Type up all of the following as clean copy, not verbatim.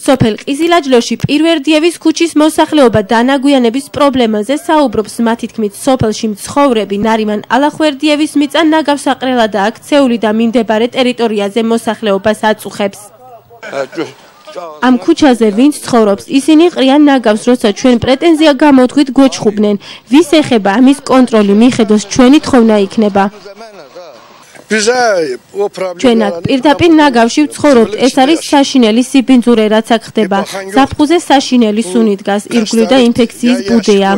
სოფელ ყიზილაჯლოში პირვერდიევის ქუჩის მოსახლეობა დანაგვიანების პრობლემაზე საუბრობს. მათი თქმით, სოფელში მცხოვრები ნარიმან ალახვერდიევის მიწა ნაგავსაყრელა და აქცეული და მიმდებარე ტერიტორიაზე მოსახლეობას აწუხებს. ამ ქუჩაზე ვინც ცხოვრობს, ისინი ყრიან ნაგავს, როცა ჩვენ პრეტენზია გამოთქვით გვეჩხუბნენ. ვის ეხება ამის კონტროლი, მიხედოს ჩვენი თხოვნა იქნება. ჩვენ აქ პირდაპირ ნაგავში ვცხოვრობთ, ეს არის საშინელი სიბინძურე, რაც აქ ხდება. ზაფხულზე საშინელი სუნი დგას, ირგვლივ და ინფექციის ბუდეა.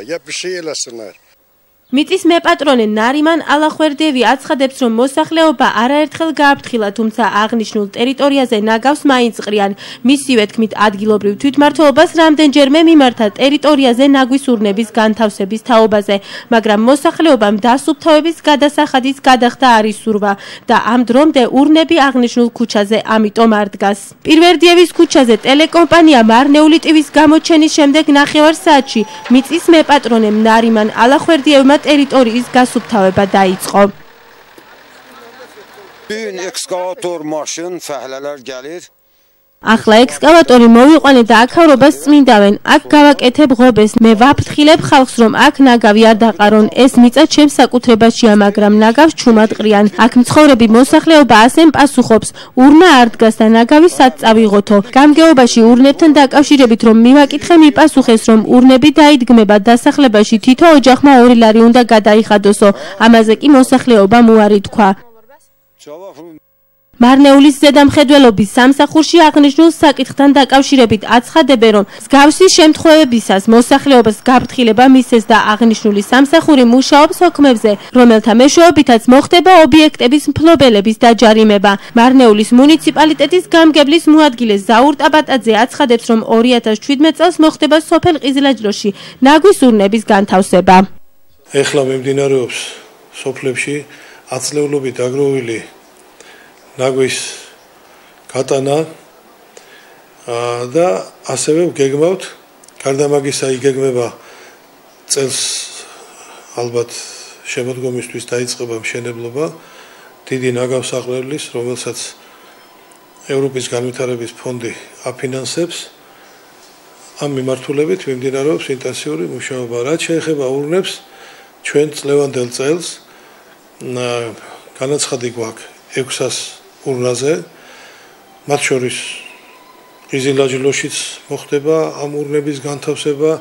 მიწის მეპატრონე ნარიმან ალახვერდიევი აცხადებს, რომ მოსახლეობა არაერთხელ გააფრთხილა, თუმცა აღნიშნულ ტერიტორიაზე ნაგავს მაინც ყრიან. მისივე თქმით, ადგილობრივ თვითმმართველობას რამდენჯერმე მიმართა ტერიტორიაზე ნაგვის ურნების განთავსების თაობაზე, მაგრამ მოსახლეობამ დასუფთავების გადასახადის გადახდა არ ისურვა და ამ დრომდე ურნები აღნიშნულ ქუჩაზე ამიტომ არ დგას. პირვერდიევის ქუჩაზე ტელეკომპანია მარნეული ტივის გამოჩენის შემდეგ 9 საათში მიწის მეპატრონემ ნარიმან ალახვერდიევმა ტერიტორიის გასუფთავება დაიწყო. ახლა ექსკავატორი მოვიყვანე და აქავრობას წმინდავენ. აქ გავაკეთებ ღობეს. მე ვაფრთხილებ ხალხს, რომ აქ ნაგავი არ დაყარონ. ეს მიწა ჩემს საკუთრებაშია, მაგრამ ნაგავს ჩუმად ყრიან. აქ მცხოვრები მოსახლეობა ასემ პასუხობს. ურნა არ დგას და ნაგავი სად წავიღოთო. გამგეობაში ურნებთან დაკავშირებით რომ მივაკითხე, მიპასუხეს, რომ ურნები დაიდგმება დასახლებაში თითო ოჯახმა 2 ლარი უნდა გადაიხადოსო. ამაზე კი მოსახლეობამ უარი თქვა. მარნეულის ზედამხედველობის სამსახურში აღნიშნულ საკითხთან დაკავშირებით აცხადებენ, რომ მსგავსი შემთხვევებისას მოსახლეობას გაფრთხილება მისცეს და აღნიშნული სამსახური მუშაობს ოქმებზე, რომელთა მეშვეობითაც მოხდება ობიექტების მფლობელების დაჯარიმება. მარნეულის მუნიციპალიტეტის გამგებლის მოადგილე ზაურ ტაბატაძე აცხადებს, რომ 2017 წელს მოხდება სოფელ ყიზილაჯლოში ნაგვის ურნების განთავსება. ეხლა მიმდინარეობს სოფლებში ათწლეულობით აგროვილი ნაგვის გატანა და ასევე ვგეგმავთ, გარდა მაგისა იგეგმება წელს ალბათ შემოდგომისთვის დაიწყება მშენებლობა დიდი ნაგავსაყრელის, რომელსაც ევროპის განვითარების ფონდი აფინანსებს. ამ მიმართულებით მიმდინარეობს ინტენსიური მუშაობა. რაც შეეხება ურნებს, ჩვენ წლევანდელ წელს განაცხადი გვაქვს 600 ურნაზე, მათ შორის ყიზილაჯლოშიც მოხდება ამ ურნების განთავსება,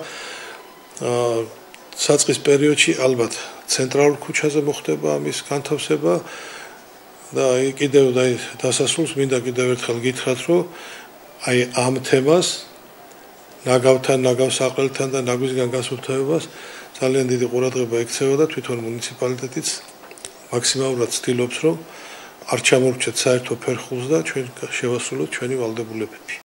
საწყის პერიოდში ალბათ ცენტრალურ ქუჩაზე მოხდება ამის განთავსება და კიდევ დასასრულს მინდა კიდევ ერთხელ გითხრათ, რომ აი ამ თემას ნაგავთან, ნაგავსაყრელთან და ნაგვისგან გასუფთავებას ძალიან დიდი ყურადღება ექცევა და თვითონ მუნიციპალიტეტიც მაქსიმალურად ცდილობს, რომ არ ჩამორჩეთ საერთო ფერხულს და ჩვენ შევასრულოთ ჩვენი ვალდებულებები.